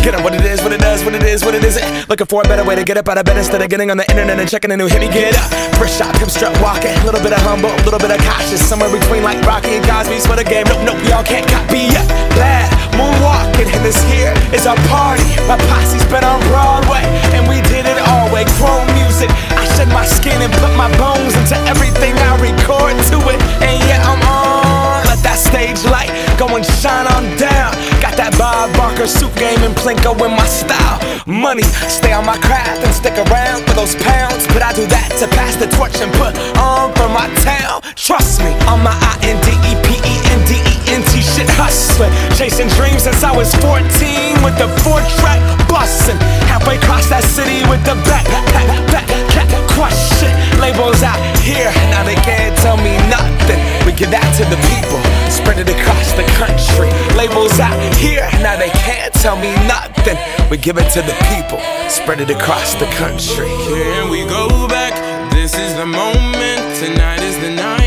Get up what it is, what it does, what it is, what it isn't. Looking for a better way to get up out of bed instead of getting on the internet and checking a new hit. Me get up, first shot, hip strut walking. A little bit of humble, a little bit of cautious. Somewhere between like Rocky and Cosby's for the game. Nope, nope, y'all can't copy yet. Glad moonwalking, and this here is our party. My posse's been on Broadway, and we did it all way. Chrome music, I shed my skin and put my bones into everything I record to it. And yeah, I'm on. Let that stage light go and shine on down. Got that Bob Barker suit game and Plinko in my style. Money, stay on my craft and stick around for those pounds. But I do that to pass the torch and put on for my town. Trust me, on my INDEPENDENT shit hustling. Chasing dreams since I was 14 with the 4-track bustin'. Halfway across that city with the back crush shit. Labels out here, now they can't tell me nothing. We give that to the people, spread it across the country. Labels out here, now they can't tell me nothing. We give it to the people, spread it across the country. Can we go back? This is the moment, tonight is the night.